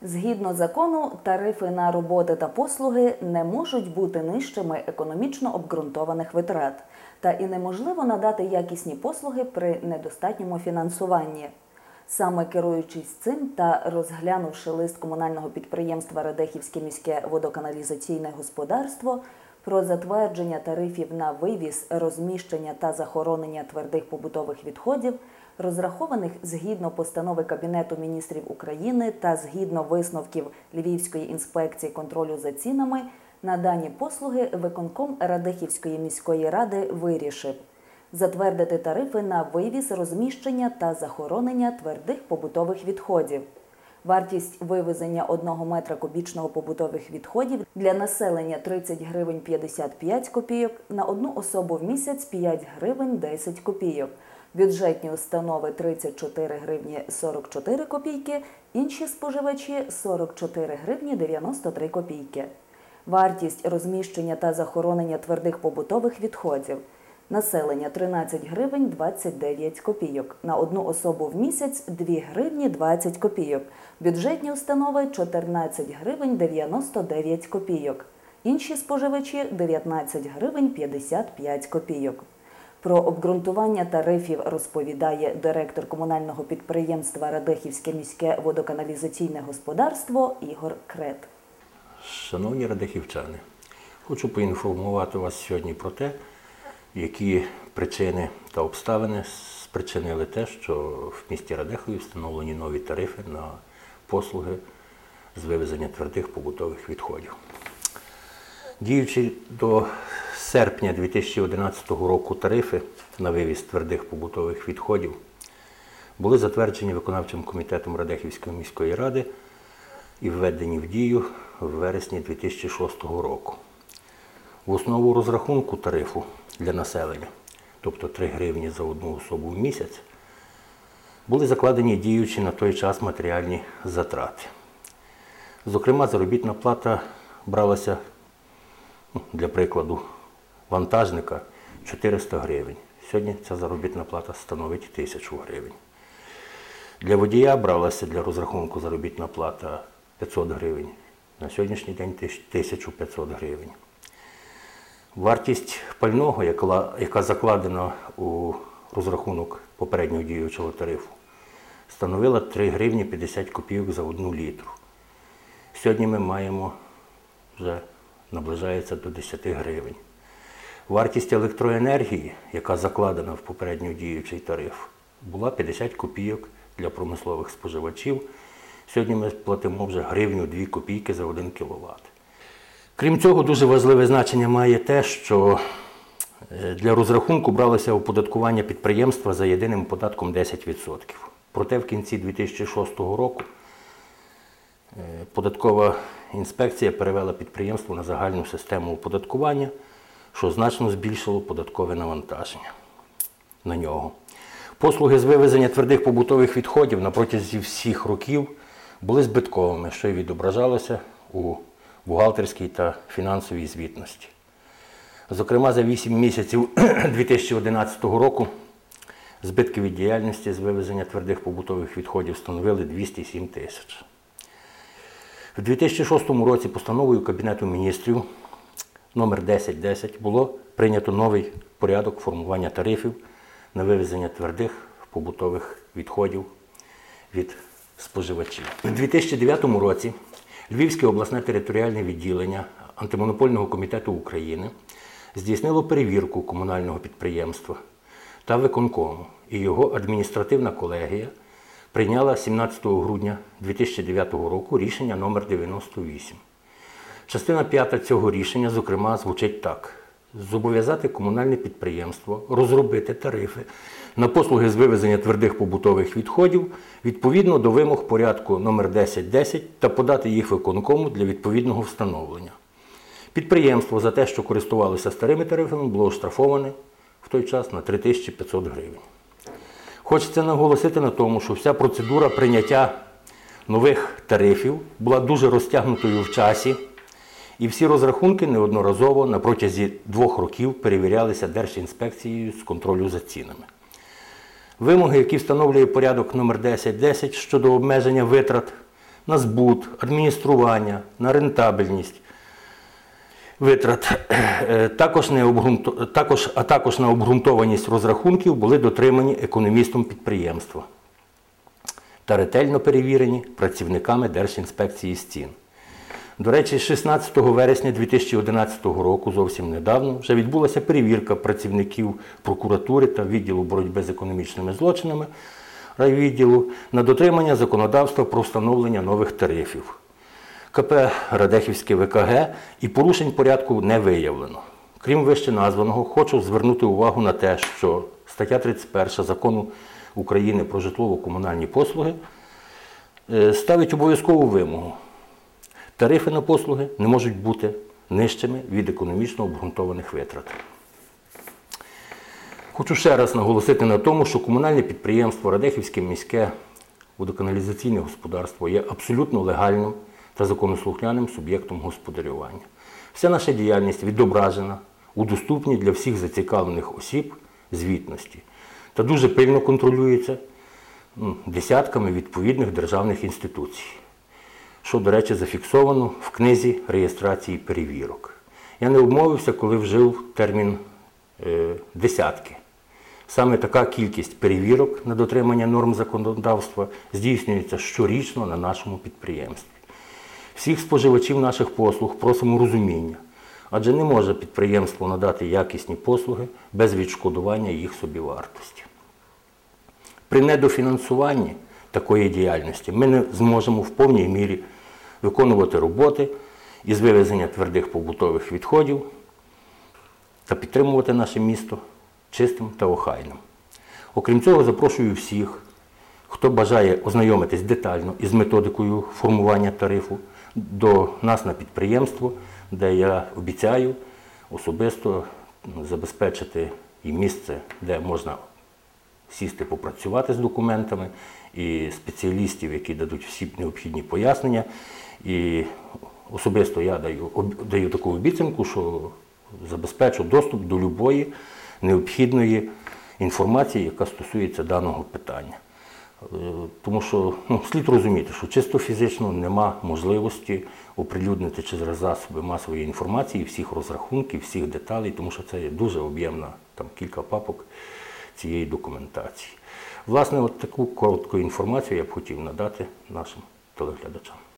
Згідно закону, тарифи на роботи та послуги не можуть бути нижчими економічно обґрунтованих витрат, та і неможливо надати якісні послуги при недостатньому фінансуванні. Саме керуючись цим та розглянувши лист комунального підприємства «Радехівське міське водоканалізаційне господарство» про затвердження тарифів на вивіз, розміщення та захоронення твердих побутових відходів, розрахованих згідно постанови Кабінету міністрів України та згідно висновків Львівської інспекції контролю за цінами, на дані послуги виконком Радехівської міської ради вирішив затвердити тарифи на вивіз, розміщення та захоронення твердих побутових відходів. Вартість вивезення 1 метра кубічного побутових відходів для населення 30 гривень 55 копійок, на одну особу в місяць 5 гривень 10 копійок. Бюджетні установи 34 гривні 44 копійки, інші споживачі 44 гривні 93 копійки. Вартість розміщення та захоронення твердих побутових відходів. Населення 13 гривень 29 копійок. На одну особу в місяць 2 гривні 20 копійок. Бюджетні установи 14 гривень 99 копійок. Інші споживачі 19 гривень 55 копійок. Про обґрунтування тарифів розповідає директор комунального підприємства «Радехівське міське водоканалізаційне господарство» Ігор Крет. Шановні радехівчани, хочу поінформувати вас сьогодні про те, які причини та обставини спричинили те, що в місті Радехові встановлені нові тарифи на послуги з вивезення твердих побутових відходів. Діючи до серпня 2011 року тарифи на вивіз твердих побутових відходів були затверджені виконавчим комітетом Радехівської міської ради і введені в дію в вересні 2006 року. В основу розрахунку тарифу для населення, тобто 3 гривні за одну особу в місяць, були закладені діючі на той час матеріальні затрати. Зокрема, заробітна плата бралася, для прикладу, вантажника 400 гривень. Сьогодні ця заробітна плата становить 1000 гривень. Для водія бралася для розрахунку заробітна плата 500 гривень. На сьогоднішній день 1500 гривень. Вартість пального, яка закладена у розрахунок попереднього діючого тарифу, становила 3 гривні 50 копійок за 1 літру. Сьогодні ми маємо, вже наближається до 10 гривень. Вартість електроенергії, яка закладена в попередньо діючий тариф, була 50 копійок для промислових споживачів. Сьогодні ми платимо вже гривню 2 копійки за 1 кВт. Крім цього, дуже важливе значення має те, що для розрахунку бралося оподаткування підприємства за єдиним податком 10%. Проте в кінці 2006 року податкова інспекція перевела підприємство на загальну систему оподаткування, що значно збільшило податкове навантаження на нього. Послуги з вивезення твердих побутових відходів на протязі всіх років були збитковими, що й відображалося у бухгалтерській та фінансовій звітності. Зокрема, за 8 місяців 2011 року збитки від діяльності з вивезення твердих побутових відходів становили 207 тисяч. У 2006 році постановою Кабінету міністрів номер 1010 було прийнято новий порядок формування тарифів на вивезення твердих побутових відходів від споживачів. У 2009 році Львівське обласне територіальне відділення Антимонопольного комітету України здійснило перевірку комунального підприємства та виконкому, і його адміністративна колегія прийняла 17 грудня 2009 року рішення номер 98. Частина 5 цього рішення, зокрема, звучить так. Зобов'язати комунальне підприємство розробити тарифи на послуги з вивезення твердих побутових відходів відповідно до вимог порядку номер 1010 та подати їх виконкому для відповідного встановлення. Підприємство за те, що користувалося старими тарифами, було оштрафоване в той час на 3500 гривень. Хочеться наголосити на тому, що вся процедура прийняття нових тарифів була дуже розтягнутою в часі, і всі розрахунки неодноразово на протязі 2 років перевірялися Держінспекцією з контролю за цінами. Вимоги, які встановлює порядок номер 1010 щодо обмеження витрат на збут, адміністрування, на рентабельність витрат, а також на обґрунтованість розрахунків були дотримані економістом підприємства та ретельно перевірені працівниками Держінспекції з цін. До речі, 16 вересня 2011 року, зовсім недавно, вже відбулася перевірка працівників прокуратури та відділу боротьби з економічними злочинами райвідділу на дотримання законодавства про встановлення нових тарифів. КП Радехівське ВКГ і порушень порядку не виявлено. Крім вище названого, хочу звернути увагу на те, що стаття 31 Закону України про житлово-комунальні послуги ставить обов'язкову вимогу. Тарифи на послуги не можуть бути нижчими від економічно обґрунтованих витрат. Хочу ще раз наголосити на тому, що комунальне підприємство Радехівське міське водоканалізаційне господарство є абсолютно легальним та законослухняним суб'єктом господарювання. Вся наша діяльність відображена у доступній для всіх зацікавлених осіб звітності та дуже пильно контролюється десятками відповідних державних інституцій, що, до речі, зафіксовано в книзі реєстрації перевірок. Я не обмовився, коли вжив термін десятки. Саме така кількість перевірок на дотримання норм законодавства здійснюється щорічно на нашому підприємстві. Всіх споживачів наших послуг просимо розуміння, адже не може підприємство надати якісні послуги без відшкодування їх собівартості. При недофінансуванні такої діяльності ми не зможемо в повній мірі виконувати роботи із вивезення твердих побутових відходів та підтримувати наше місто чистим та охайним. Окрім цього, запрошую всіх, хто бажає ознайомитись детально із методикою формування тарифу, до нас на підприємство, де я обіцяю особисто забезпечити і місце, де можна сісти попрацювати з документами, і спеціалістів, які дадуть всі необхідні пояснення. І особисто я даю таку обіцянку, що забезпечу доступ до будь-якої необхідної інформації, яка стосується даного питання. Тому що слід розуміти, що чисто фізично нема можливості оприлюднити через засоби масової інформації всіх розрахунків, всіх деталей, тому що це є дуже об'ємна, там кілька папок цієї документації. Власне, от таку коротку інформацію я б хотів надати нашим телеглядачам.